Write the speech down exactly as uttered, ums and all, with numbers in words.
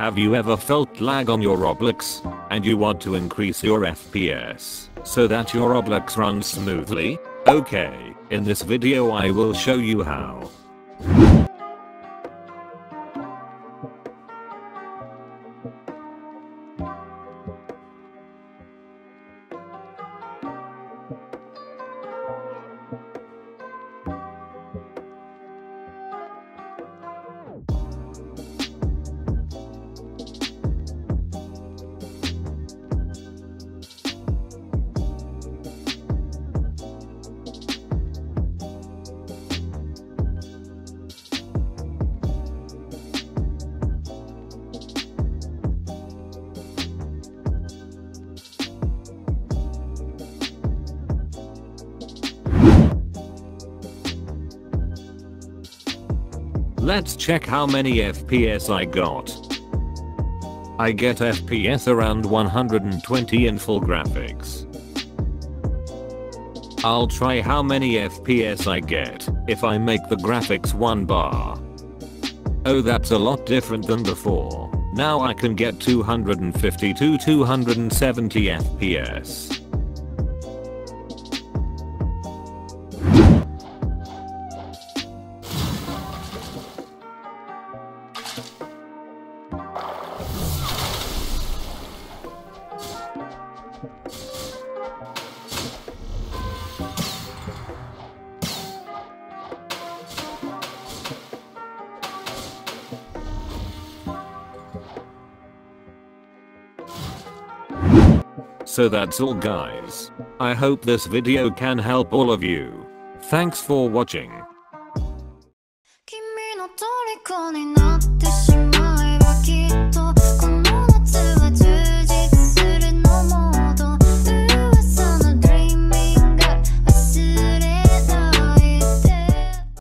Have you ever felt lag on your Roblox and you want to increase your F P S so that your Roblox runs smoothly? Okay, in this video I will show you how. Let's check how many F P S I got. I get F P S around one hundred twenty in full graphics. I'll try how many F P S I get if I make the graphics one bar. Oh, that's a lot different than before. Now I can get two hundred fifty to two hundred seventy F P S. So that's all guys. I hope this video can help all of you. Thanks for watching. Kimi no Toriko ni natte